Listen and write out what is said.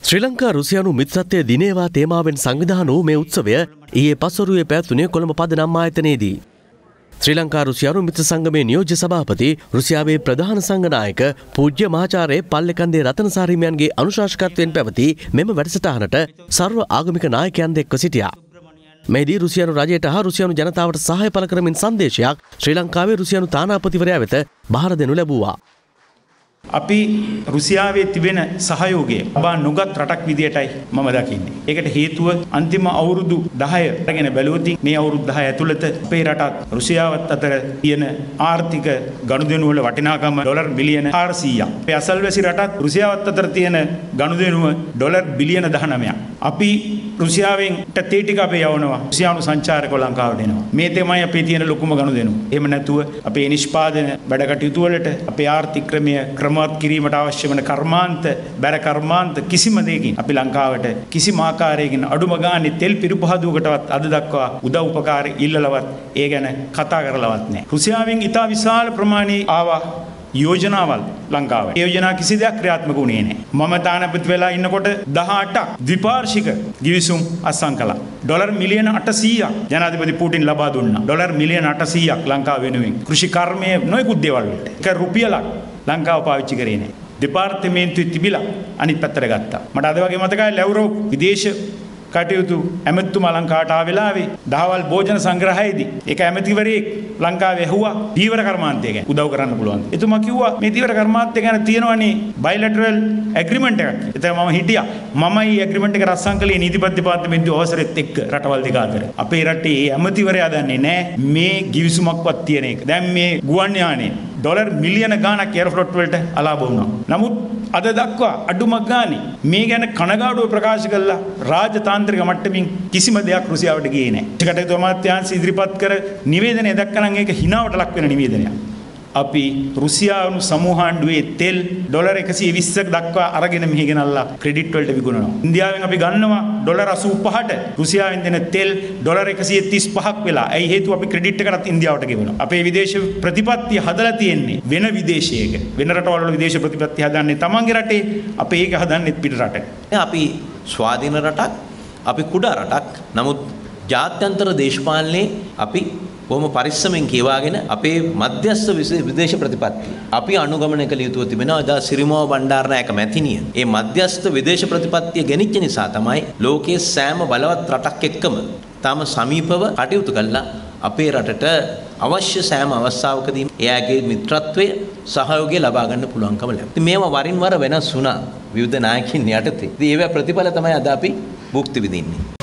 ශ්‍රී ලංකා රුසියානු මිත්‍රත්වයේ දිනේවා තේමාවෙන් සංවිධාන වූ මේ උත්සවය ඊයේ පස්වරුවේ පැවැත්වුණේ කොළඹ පදනම් ආයතනයේදී. ශ්‍රී ලංකා රුසියානු මිත්‍ර සංගමේ නියෝජ්‍ය සභාපති රුසියාවේ ප්‍රධාන සංඝනායක පූජ්‍ය මහාචාර්ය පල්ලේකන්දේ රතනසාර හිමියන්ගේ අනුශාසකත්වයෙන් පැවති මෙම වැඩසටහනට සර්ව ආගමික නායකයන් එක්ව සිටියා. මෙහිදී රුසියානු රජයට හා රුසියානු ජනතාවට සහාය පළ කරමින් සංදේශයක් ශ්‍රී ලංකාවේ රුසියානු තානාපතිවරයා වෙත බාර දෙනු ලැබුවා. අපි රුසියාවේ තිබෙන සහයෝගය ලබා නොගත් රටක් විදියටයි මම දකින්නේ. ඒකට හේතුව අන්තිම අවුරුදු 10 අරගෙන බැලුවොත් මේ අවුරුදු 10 ඇතුළත අපේ රටත් රුසියාවත් අතර තියෙන ආර්ථික ගනුදෙනු වල වටිනාකම ඩොලර් බිලියන 400ක්. අපේ අසල්වැසි රටත් රුසියාවත් අතර තියෙන ගනුදෙනුව ඩොලර් බිලියන 19ක්. අපි රුසියාවෙන් තේ ටික අපේ යවනවා. රුසියානු සංචාරකව ලංකාවට එනවා. මේ තමයි අපේ තියෙන ලොකුම ගනුදෙනුව. එහෙම නැතුව අපේ නිෂ්පාදන වැඩ කටයුතු වලට අපේ ආර්ථික ක්‍රමය ක්‍රමවත් කිරීමට අවශ්‍ය වන කර්මාන්ත බැර කර්මාන්ත කිසිම දෙයකින් අපි ලංකාවට කිසිම ආකාරයකින් අඩුම ගානේ තෙල් පිරිපහදුවකටවත් අද දක්වා උදව් උපකාර ඉල්ලලවත් ඒ ගැන කතා කරලවත් නැහැ. රුසියාවෙන් ඉතා විශාල ප්‍රමාණයේ ආවා යෝජනාවල් ලංකාවට. ඒ යෝජනා කිසි දෙයක් ක්‍රියාත්මක වුණේ නැහැ. මම තානාපති වෙලා ඉන්නකොට 18ක් ද්විපාර්ශ්වික ගිවිසුම් අත්සන් කළා. ඩොලර් මිලියන 800ක් ජනාධිපති පුටින් ලබා දුන්නා. ඩොලර් මිලියන 800ක් ලංකාව වෙනුවෙන්. කෘෂි කර්මයේ නොයෙකුත් දේවල් වලට. ඒක රුපියලක් ලංකාව පාවිච්චි කරේ නැහැ. දෙපාර්තමේන්තුවේ තිබිලා අනිත් පැත්තට ගත්තා. මට අද වගේ මතකයි ලැවරෝ විදේශ කටයුතු ඇමතිතුමා ලංකාවට ආ වෙලාවේ දහවල් භෝජන සංග්‍රහයේදී ඒක ඇමතිවරයෙක් ලංකාවේ ඇහුවා දීවර කර්මාන්තය ගැන උදව් කරන්න පුළුවන්. එතුමා කිව්වා මේ දීවර කර්මාන්තය ගැන තියෙනවනේ බයිලැටරල් ඇග්‍රීමන්ට් එකක්. එතන මම හිටියා. මමයි ඇග්‍රීමන්ට් එක රත්සන් කළේ නීතිපති දෙපාර්තමේන්තුවේ අවසරෙත් එක්ක රටවල් දෙක අතර. අපේ රටේ ඇමතිවරයා දන්නේ නැහැ මේ ගිවිසුමක්වත් තියෙන එක. දැන් මේ ගුවන් යානේ ඩොලර් මිලියන ගාණක් එයාර්ෆ්ලොට් වලට අලාභ වුණා. නමුත් අද දක්වා අඩුමක් ගානේ මේ ගැන කනගාටුව ප්‍රකාශ කළා රාජතාන්ත්‍රික මට්ටමින් කිසිම දෙයක් රුසියාවට ගියේ නැහැ. ඒකට අමාත්‍යාංශ ඉදිරිපත් කර නිවේදනය දැක්කනම් ඒක හිනාවට ලක් වෙන නිවේදනයක්. අපි රුසියානු සමූහාණ්ඩුවේ තෙල් ඩොලර් 120ක් දක්වා අරගෙන මෙහි ගෙනල්ලා ක්‍රෙඩිට් වලට විකුණනවා. ඉන්දියාවෙන් අපි ගන්නවා ඩොලර් 85ට රුසියාවෙන් දෙන තෙල් ඩොලර් 135ක් වෙලා. ඒ හේතුව අපි ක්‍රෙඩිට් එකකට ඉන්දියාවට ගෙවනවා. අපේ විදේශ ප්‍රතිපත්තිය හදලා තියෙන්නේ වෙන විදේශයක. වෙන රටවල් වල විදේශ ප්‍රතිපත්තිය හදන්නේ තමන්ගේ රටේ. අපේ ඒක හදන්නේ පිට රටේ. අපි ස්වාධීන රටක්, අපි කුඩා රටක්. නමුත් ජාත්‍යන්තර දේශපාලනයේ අපි බොහොම පරිස්සමෙන් කියවාගෙන අපේ මධ්‍යස්ථ විදේශ ප්‍රතිපත්තිය අපි අනුගමනය කළ යුතුව තිබෙනවා. එදා සිරිමෝව බණ්ඩාරනායක මැතිණිය ඒ මධ්‍යස්ථ විදේශ ප්‍රතිපත්තිය ගෙනිච්ච නිසා තමයි ලෝකයේ සෑම බලවත් රටක් එක්කම තාම සමීපව කටයුතු කළා අපේ රටට අවශ්‍ය සෑම අවස්ථාවකදී එයාගේ මිත්‍රත්වයේ සහයෝගය ලබා ගන්න පුළුවන්කම ලැබුණා. මේවා වරින් වර වෙනස් වුණා විවිධ නායකයින් යටතේ. ඉතින් ඒවා ප්‍රතිඵල තමයි අද අපි භුක්ති විඳින්නේ.